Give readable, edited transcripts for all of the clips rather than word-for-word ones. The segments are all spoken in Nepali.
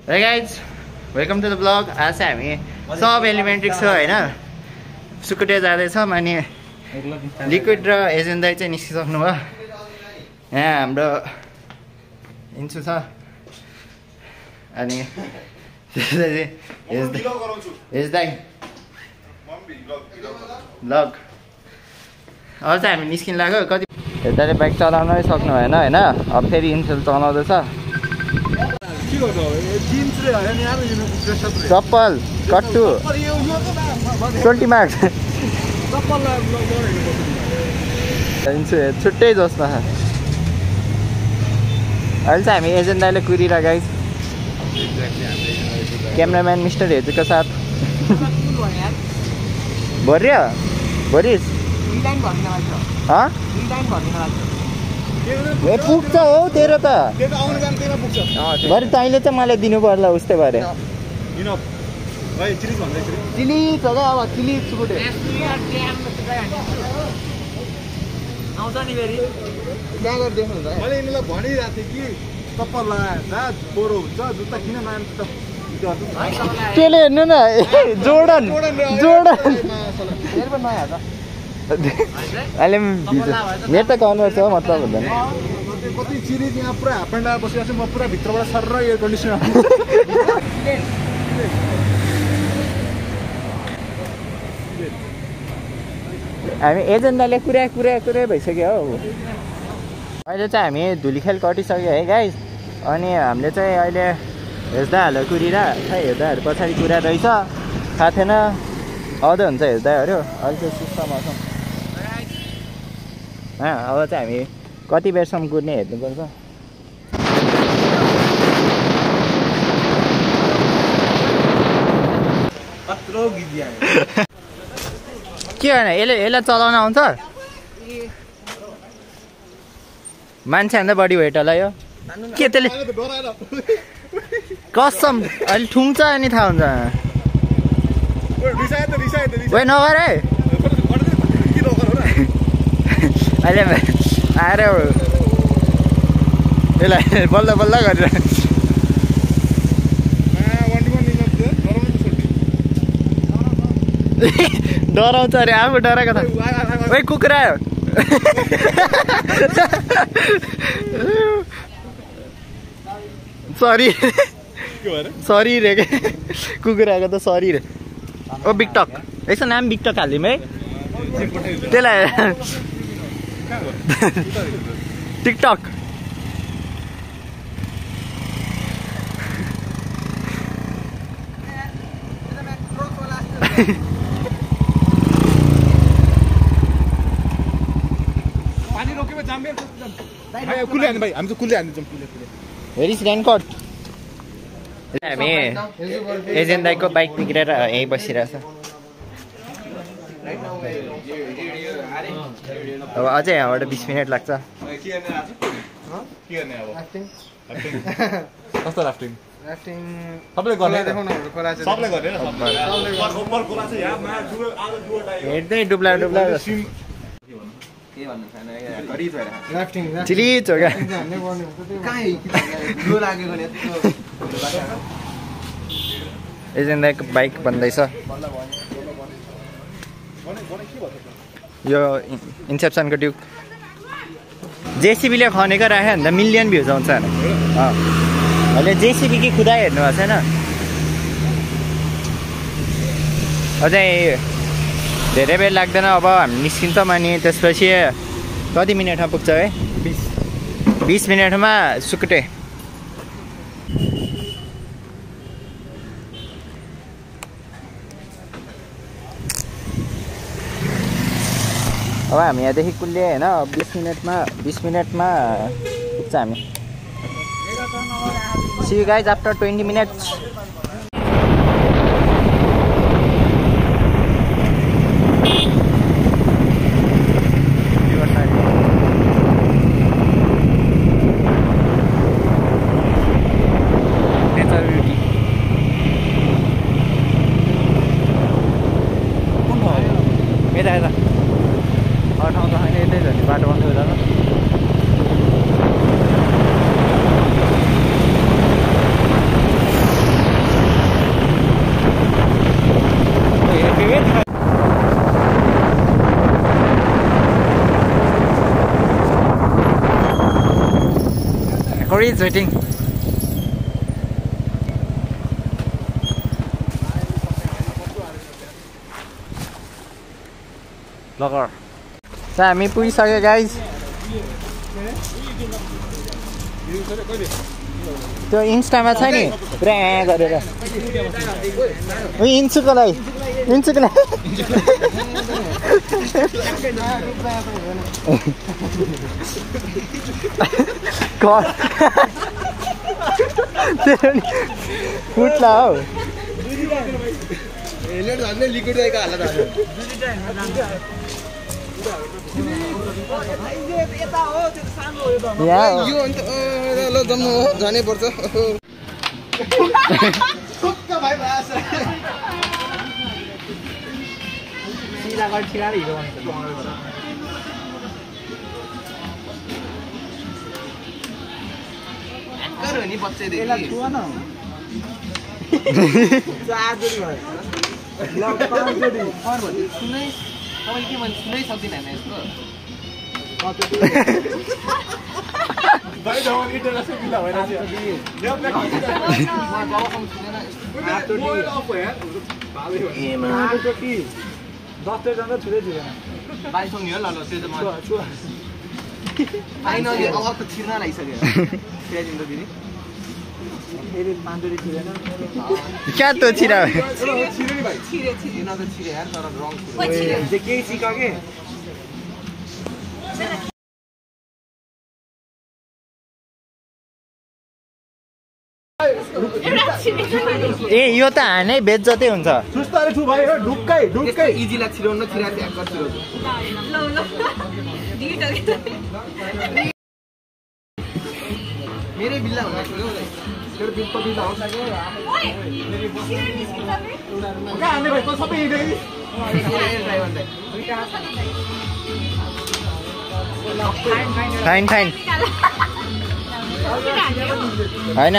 Hey guys, welcome to the vlog. आज हामी सब एलिमेन्ट्री छ हैन सुकुटे जाँदैछ अनि लिक्विड र एजेन्ट दाइ चाहिँ निस्किसक्नु भयो यहाँ हाम्रो इन्सु छ अनि एज दाइ भ्लग अब चाहिँ हामी निस्किन लाग्यो कति दाइले बाइक चलाउनै सक्नु भएन हैन अब फेरि इन्सु चलाउँदैछ चप्पल कट्टु 20 मार्क्स छुट्टै जस्तो अहिले चाहिँ हामी एजेन्ट दाइले कुरिरहेको गाइस क्यामेराम्यान मिस्टर हेजुको साथ भर्यो भरिस ए पुग्छ हौ तेरो त भरे तैँले चाहिँ मलाई दिनु पर्ला उस्तै भरे चिली छ क्या अब चिली सुकुटे आउँछ नि फेरि त्यहाँ गएर देख्नुहुन्छ मैले यिनीलाई भनिरहेको थिएँ कि चप्पल लगाएर पोरो हुन्छ जुत्ता किन मान्छ त्यसले हेर्नु न जोर्डन जोर्डन नयाँ त अहिले मेरो त कन्भर्स हो मतलब हुँदैन कति चिरी यहाँ पुरा हाफ प्यान्ट लगाएर बसिरहेको छु म पुरा भित्रबाट सर एयर कन्डिसनर हामी एजेन्डाले कुरा भइसक्यो हौ अहिले चाहिँ हामी धुलीखेल कटिसक्यो है गाइस अनि हामीले चाहिँ अहिले हेर्दाहरू कुरिरा खै हेर्दाहरू पछाडि कुरा रहेछ थाहा थिएन आउँदै हुन्छ हेर्दाहरू अहिले चाहिँ सिस्टममा छ अब चाहिँ हामी कति बेरसम्म कुर्ने हेर्नुपर्छ के होइन यसलाई चलाउन आउँछ मान्छेभन्दा बढी वेट होला यो के त्यसले कसम अहिले ठुङ्छ अनि थाहा हुन्छ ओइ नगर है अहिले आएर यसलाई बल्ल बल्ल गरेर डराउँछ अरे आफू डराएको त ओइ कुखुरा सरी सरी रे के कुखुराको त सरी रे ओ बिकटक यसो नाम बिकटक हालिदिउँ है त्यसलाई टिकटक पानी रोकेमा जाम्बे कुले हान्नु भाइ हामी चाहिँ कुले हान्दिन्छौँ भेरी रेनकोट हामी एजेन्ट दाइको बाइक बिग्रेर यहीँ बसिरहेछ अब अझै यहाँबाट 20 मिनट लाग्छ कस्तो राफ्टिङ हेर्दै डुब्ला डुब्ला चिली छ क्या एजेन्ट दाइको बाइक बन्दैछ यो इन्सेप्सनको ड्युक जेसिबीले खनेको राख्यो भने त मिलियन भ्युज आउँछ अहिले जेसिबी कि खुदा हेर्नु भएको छैन अझै धेरै बेर लाग्दैन अब हामी निस्किन्छौँ अनि त्यसपछि कति मिनटमा पुग्छ है 20 मिनटमा सुकुटे अब हामी यहाँदेखि कुल्ले होइन 20 मिनटमा पुग्छ हामी See you guys after 20 minutes. बाटो बन्द हुँदैन Mori is waiting. Vlogger. So, हामी पुगिसक्यो गाइज. त्यो इन्स्टामा छ नि पुरा गरेर इन्चुको लागि फुट्ला हौ जानै पर्छ नि बच्चैदेखि के भन्छ सुनै सक्दिनँ हामी यसको क्या तो छिरा ए यो त हानै बेज्जतै हुन्छ सुस्ताले छु भाइ ढुक्कै ढुक्कै इजी लाग्छ छिरो न छिरा ट्याग गर्छु मेरै बिल्ला हुँदा थियो तेरो बिल्ला बिल्ला हो कहाँ हान्ने भाइ सबै यही फाइन फाइन होइन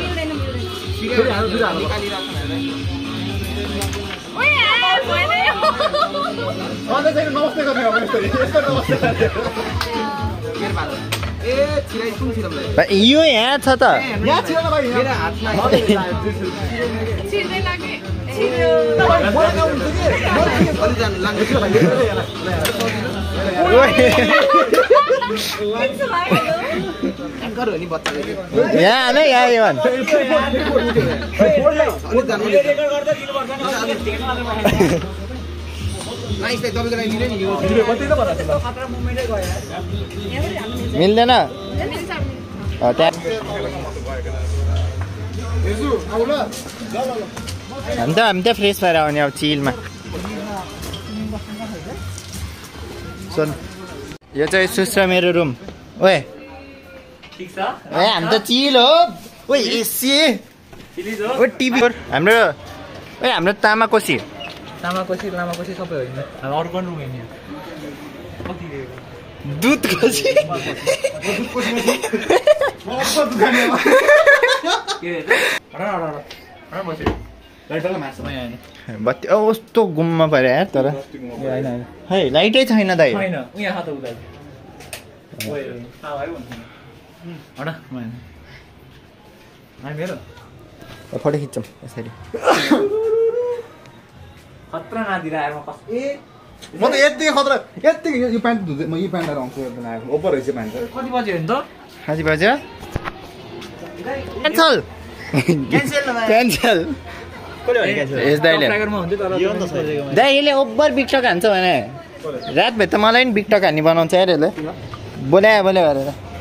नमस्ते गर्ने यो यहाँ छ त यहाँ नै यहाँ मिल्दैन हामी त फ्रेस भएर आउने अब चिलमा सुन यो चाहिँ सुस्रा मेरो रुम ओए हामी त चिल हो ओ एसी ओ टिभी हाम्रो हाम्रो तामाकोसी लामाकोसी सबै होइन अर्को रुम होइन दुध कोसी बत्ती कस्तो गुम्मा पऱ्यो यार तर है लाइटै छैन दाइ फोटो खिच्छौँ यसरी खतरा नदिएर म त यतिकै खतरा यतिकै यो प्यान्ट धुँदै म यो प्यान्ट लिएर आउँछु ओभर रहेछ प्यान्ट कति बज्यो नि त कति बज्यो क्यान्सल दाइ यसले ओभर बिकटक हान्छ भने रातभरि त मलाई पनि बिकटक हान्ने बनाउँछ यार यसले बोल्या गरेर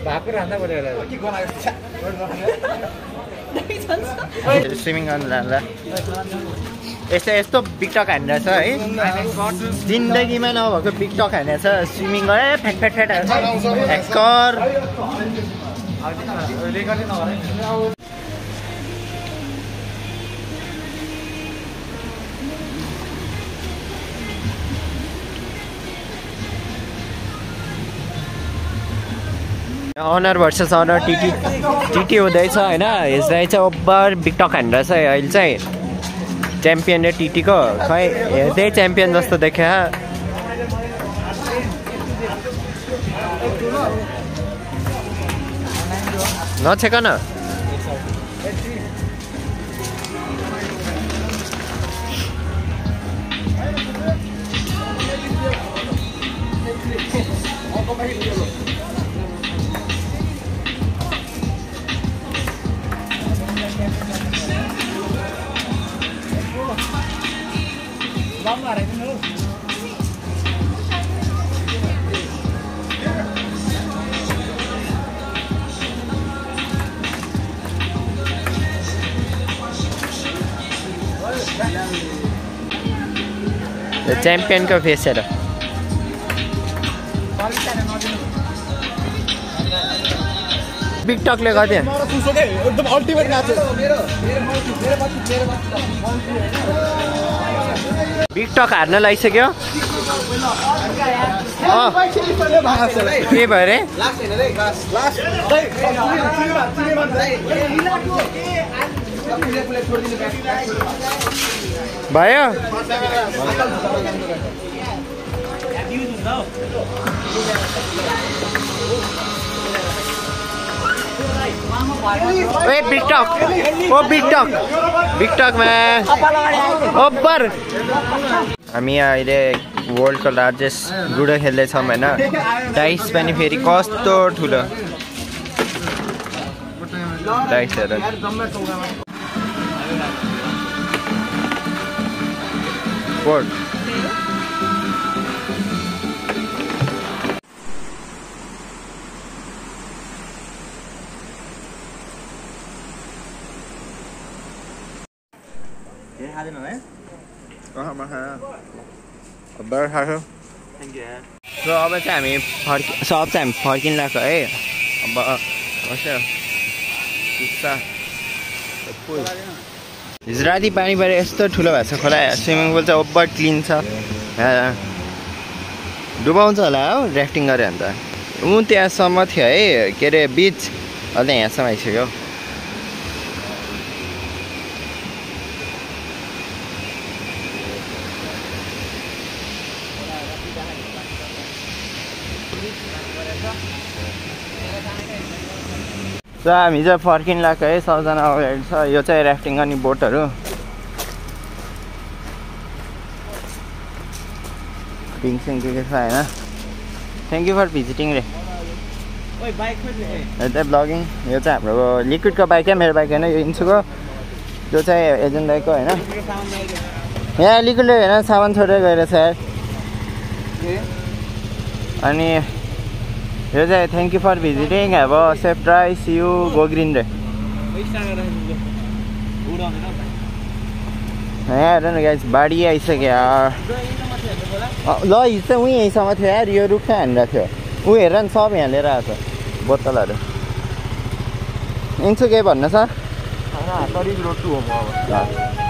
स्विमिङ गर्नु जाँदा यस्तो बिकटक हानिरहेछ है जिन्दगीमा नभएको बिकटक हानेछ स्विमिङ गरे fat hacker honour versus honour टिटी हुँदैछ होइन यसलाई चाहिँ ओभर बिकटक हानिरहेछ अहिले चाहिँ च्याम्पियन र टिटीको खै हेर्दै च्याम्पियन जस्तो देखा नछेक न च्याम्पियनको फेस हेर बिगटकले कति एकदम अल्टिमेट म्याच बिगटक हार्न लागिसक्यो के भयो रे भयो ए बिगटक ओ बिगटकमा ओभर हामी अहिले वर्ल्डको लार्जेस्ट लुडो खेल्दैछौँ होइन डाइस पनि फेरि कस्तो ठुलो डाइसहरू बोर्ड सो अब चाहिँ हामी फर्किन लाग्यो है अब कसो हिजो राति पानी परेर यस्तो ठुलो भएको छ खोला स्विमिङ पुल चाहिँ ओभर क्लिन छ डुबाउँछ होला हो ऱ्याफ्टिङ गऱ्यो भने त ऊ त्यहाँसम्म थियो है के अरे बिच अहिले यहाँसम्म आइसक्यो सो हामी चाहिँ फर्किन लाग्यो है सबजना अगाडि छ यो चाहिँ ऱ्याफ्टिङ गर्ने बोटहरू पिङसिङ के छ होइन थ्याङ्क यू फर भिजिटिङ रे यता ब्लगिङ यो चाहिँ हाम्रो लिक्विडको बाइक है मेरो बाइक होइन यो इन्सुको जो चाहिँ एजेन्ट दाइको होइन यहाँ लिक्विडले होइन सामान छोडेर गएर छ यार अनि यो चाहिँ थ्याङ्क यू फर भिजिटिङ अब safe drive see you go green रे यहाँ हेर न गाइस बाढी आइसक्यो यार ल हिजो चाहिँ उहीँ यहीँसम्म थियो यार यो रुख चाहिँ हानिरहेको थियो ऊ हेर न सब यहाँ लिएर आएको छ बोतलहरू इन्सु केही भन्नु सर रोड टु होम अब